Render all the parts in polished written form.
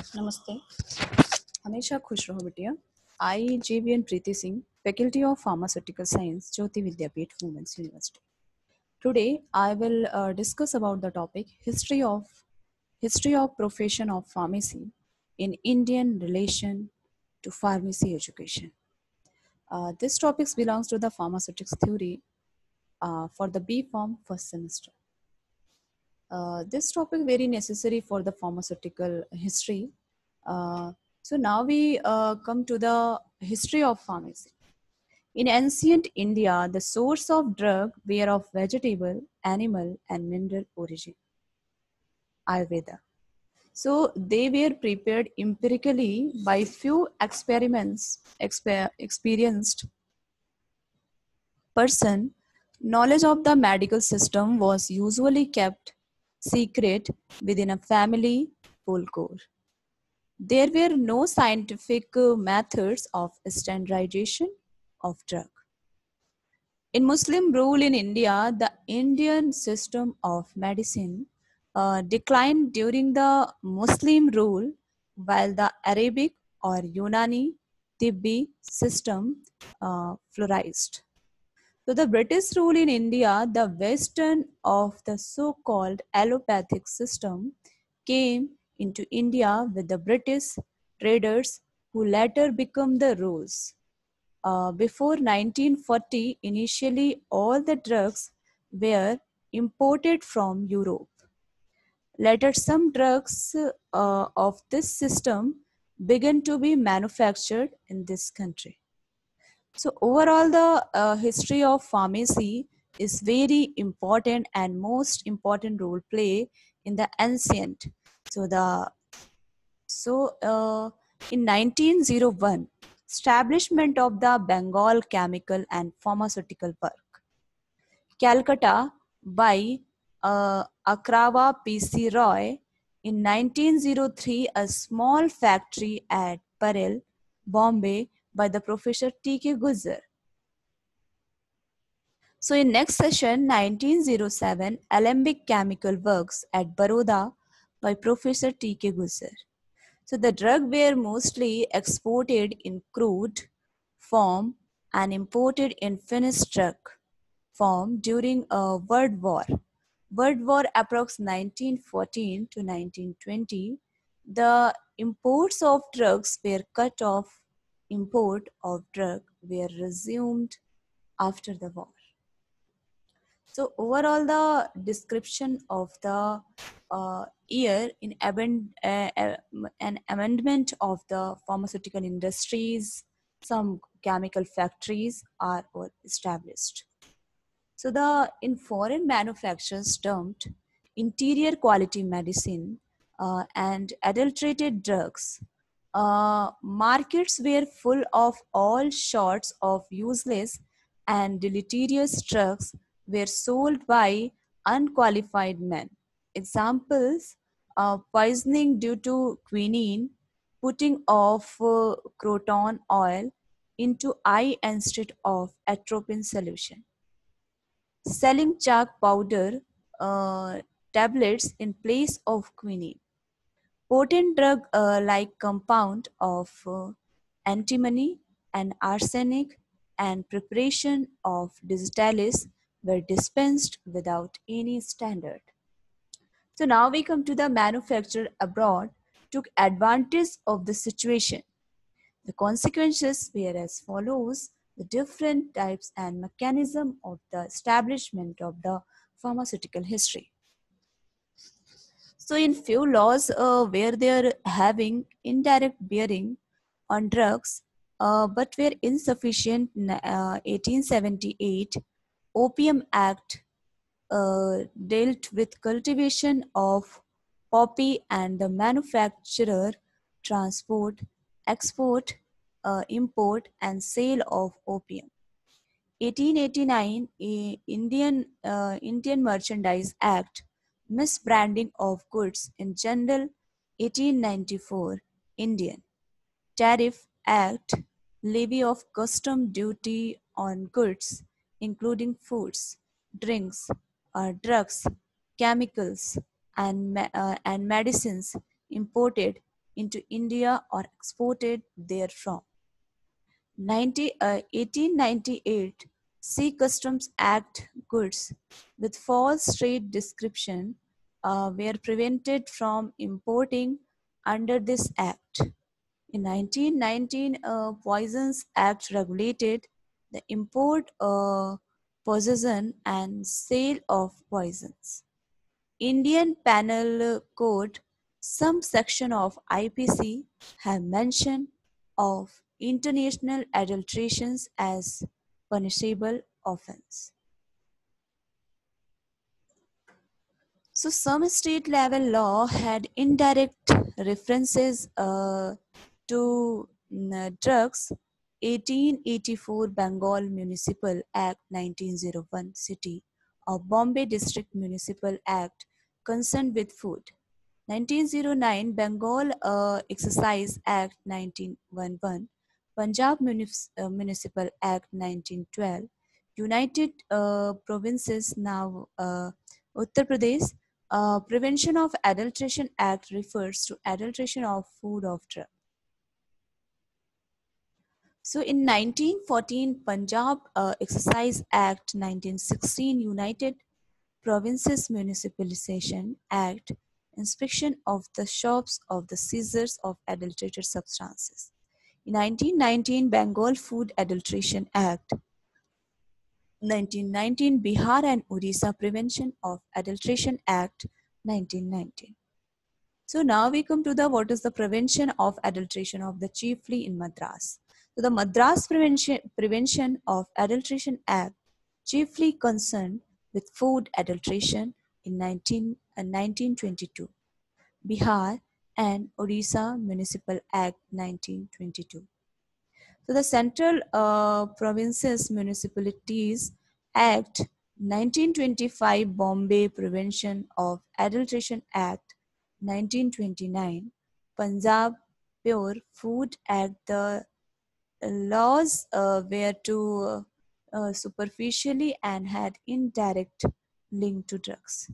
नमस्ते, हमेशा खुश रहो बिटिया। I, JVN Preeti Singh, Faculty of Pharmaceutical Science, Jyoti Vidyapeeth, Women's University. Today, I will discuss about the topic history of profession of pharmacy in Indian relation to pharmacy education. This topic belongs to the pharmaceutics theory for the B Pharm first semester. This topic very necessary for the pharmaceutical history. So now we come to the history of pharmacy. In ancient India, the source of drug were of vegetable, animal, and mineral origin. Ayurveda. So they were prepared empirically by few experienced person. Knowledge of the medical system was usually kept secret within a family full core. There were no scientific methods of standardization of drug. In Muslim rule in India, the Indian system of medicine declined during the Muslim rule, while the Arabic or Unani Tibbi system flourished. So the British rule in India, the western of the so-called allopathic system, came into India with the British traders who later became the rules. Before 1940, initially all the drugs were imported from Europe. Later, some drugs of this system began to be manufactured in this country. So overall, the history of pharmacy is very important and most important role play in the ancient. In 1901, establishment of the Bengal Chemical and Pharmaceutical Park, Calcutta by Akrava P.C. Roy. In 1903, a small factory at Parel, Bombay by the Professor T.K. Guzar. So in next session, 1907, Alembic Chemical Works at Baroda by Professor T.K. Guzar. So the drug were mostly exported in crude form and imported in finished drug form during a World War. World War approx 1914 to 1920. The imports of drugs were cut off. Import of drug were resumed after the war. So overall, the description of the year in an amendment of the pharmaceutical industries, some chemical factories are established. So the in foreign manufacturers dumped interior quality medicine and adulterated drugs. Markets were full of all sorts of useless and deleterious drugs were sold by unqualified men. Examples: poisoning due to quinine, putting of croton oil into eye instead of atropine solution, selling chalk powder tablets in place of quinine. Potent drug like compound of antimony and arsenic and preparation of digitalis were dispensed without any standard. So now we come to the manufacturer abroad took advantage of the situation. The consequences were as follows: the different types and mechanism of the establishment of the pharmaceutical history. So in few laws where they are having indirect bearing on drugs, but were insufficient. 1878 Opium Act dealt with cultivation of poppy and the manufacturer, transport, export, import, and sale of opium. 1889 Indian Merchandise Act, misbranding of goods in general. 1894 Indian Tariff Act, levy of custom duty on goods including foods, drinks, drugs, chemicals, and medicines imported into India or exported therefrom. 1898 Sea Customs Act goods with false trade description were prevented from importing under this act. In 1919, Poisons Act regulated the import, possession, and sale of poisons. Indian Penal Code, some section of IPC have mention of international adulterations as punishable offense. So some state level law had indirect references to drugs. 1884 Bengal Municipal Act 1901 City of Bombay District Municipal Act concerned with food. 1909 Bengal Excise Act 1911, Punjab Municipal Act 1912, United Provinces now Uttar Pradesh Prevention of Adulteration Act refers to adulteration of food of drug. So in 1914 Punjab Excise Act 1916 United Provinces Municipalization Act inspection of the shops of the seizures of adulterated substances. In 1919 Bengal Food Adulteration Act 1919 Bihar and Odisha Prevention of Adulteration Act 1919. So now we come to the what is the prevention of adulteration of the chiefly in Madras. So the Madras Prevention of Adulteration Act chiefly concerned with food adulteration in 1922. Bihar and Odisha Municipal Act 1922. So the Central Provinces Municipalities Act 1925 Bombay Prevention of Adulteration Act 1929 Punjab Pure Food Act. The laws were too superficially and had indirect link to drugs.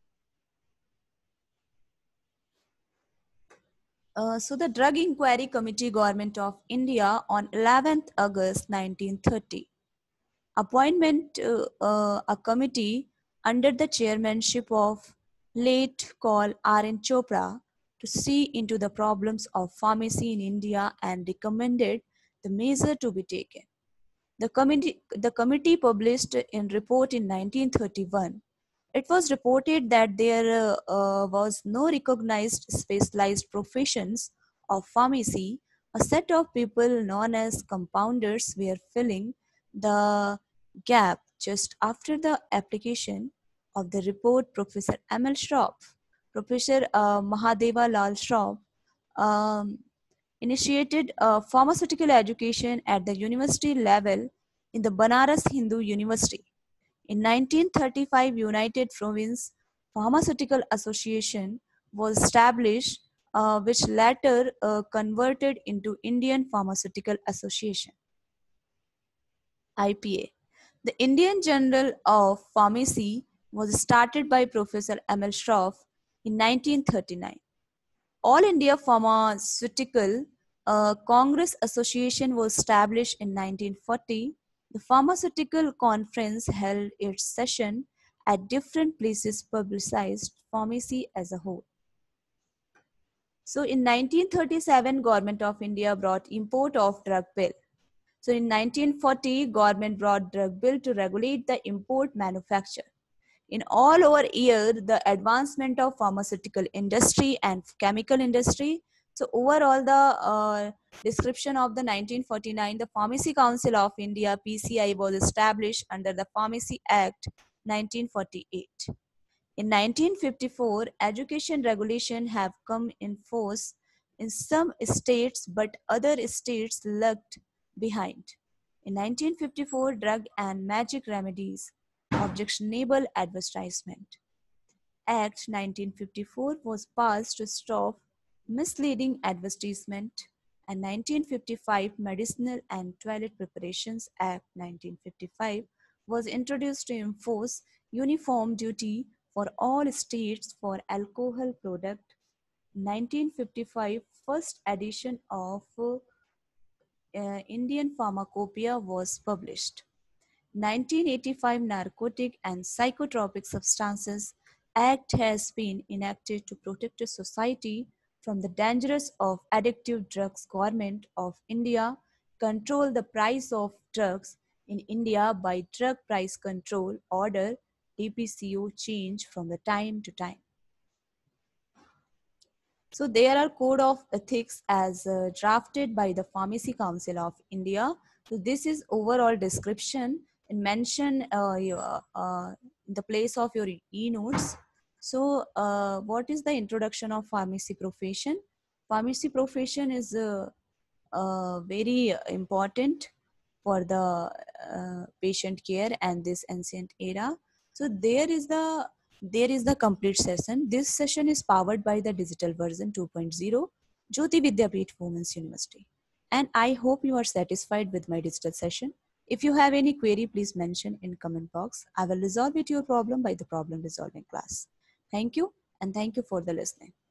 So the Drug Inquiry Committee Government of India on 11th August 1930 appointment a committee under the chairmanship of late Col R.N. Chopra to see into the problems of pharmacy in India and recommended the measure to be taken. The committee published in report in 1931. It was reported that there was no recognized specialized professions of pharmacy. A set of people known as compounders were filling the gap. Just after the application of the report, Professor M.L. Shroff, Professor Mahadeva Lal Shroff, um, initiated pharmaceutical education at the university level in the Banaras Hindu University. In 1935, United Province Pharmaceutical Association was established, which later converted into Indian Pharmaceutical Association, IPA. The Indian Journal of Pharmacy was started by Professor M.L. Shroff in 1939. All India Pharmaceutical Congress Association was established in 1940. The Pharmaceutical Conference held its session at different places, publicized pharmacy as a whole. So in 1937, Government of India brought import of drug bill. So in 1940, government brought drug bill to regulate the import manufacture. In all over year, the advancement of pharmaceutical industry and chemical industry. So overall, the description of the 1949, the Pharmacy Council of India, PCI, was established under the Pharmacy Act 1948. In 1954, education regulation have come in force in some states, but other states lagged behind. In 1954, Drug and Magic Remedies Objectionable Advertisement Act 1954 was passed to stop misleading advertisement, and 1955 Medicinal and Toilet Preparations Act 1955 was introduced to enforce uniform duty for all states for alcohol product. 1955 first edition of Indian Pharmacopoeia was published. 1985 Narcotic and Psychotropic Substances Act has been enacted to protect a society from the dangers of addictive drugs. Government of India control the price of drugs in India by Drug Price Control Order DPCO change from the time to time. So there are code of ethics as drafted by the Pharmacy Council of India. So this is overall description and mention the place of your e-notes. So what is the introduction of pharmacy profession? Pharmacy profession is very important for the patient care and this ancient era. So there is the complete session. This session is powered by the digital version 2.0 Jyoti Vidyapeeth Women's University. And I hope you are satisfied with my digital session. If you have any query, please mention in comment box. I will resolve it your problem by the problem resolving class. Thank you and thank you for the listening.